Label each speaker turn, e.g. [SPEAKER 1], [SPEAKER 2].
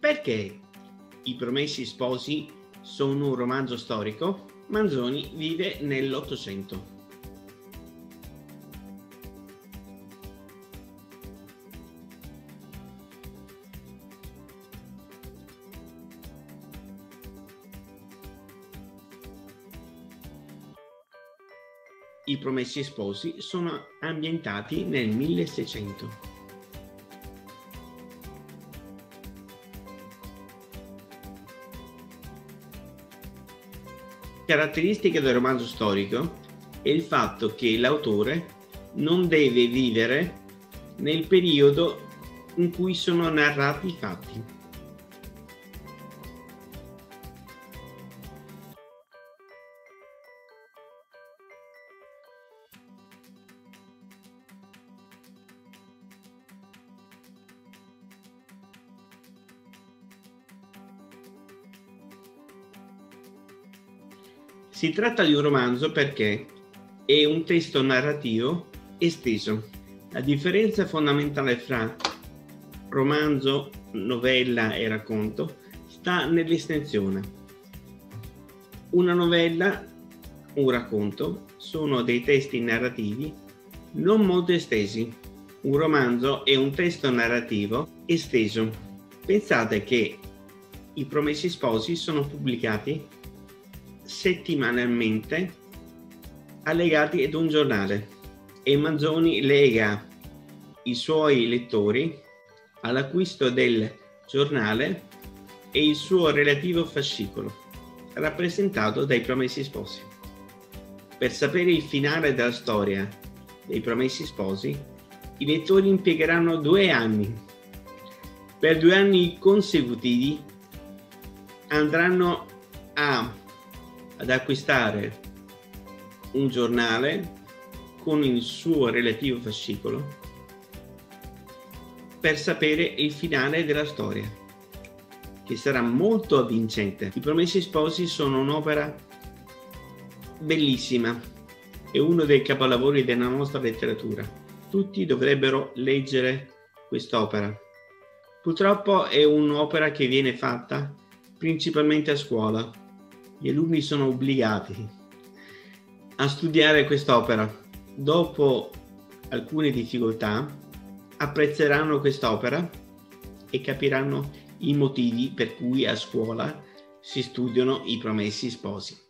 [SPEAKER 1] Perché I Promessi Sposi sono un romanzo storico? Manzoni vive nell'Ottocento. I Promessi Sposi sono ambientati nel 1600. Caratteristica del romanzo storico è il fatto che l'autore non deve vivere nel periodo in cui sono narrati i fatti. Si tratta di un romanzo perché è un testo narrativo esteso. La differenza fondamentale fra romanzo, novella e racconto sta nell'estensione. Una novella, un racconto, sono dei testi narrativi non molto estesi. Un romanzo è un testo narrativo esteso. Pensate che I Promessi Sposi sono pubblicati settimanalmente allegati ad un giornale e Manzoni lega i suoi lettori all'acquisto del giornale e il suo relativo fascicolo, rappresentato dai Promessi Sposi. Per sapere il finale della storia dei Promessi Sposi, i lettori impiegheranno 2 anni. Per 2 anni consecutivi andranno ad acquistare un giornale con il suo relativo fascicolo per sapere il finale della storia, che sarà molto avvincente. I Promessi Sposi sono un'opera bellissima, è uno dei capolavori della nostra letteratura. Tutti dovrebbero leggere quest'opera. Purtroppo è un'opera che viene fatta principalmente a scuola. Gli alunni sono obbligati a studiare quest'opera. Dopo alcune difficoltà apprezzeranno quest'opera e capiranno i motivi per cui a scuola si studiano I Promessi Sposi.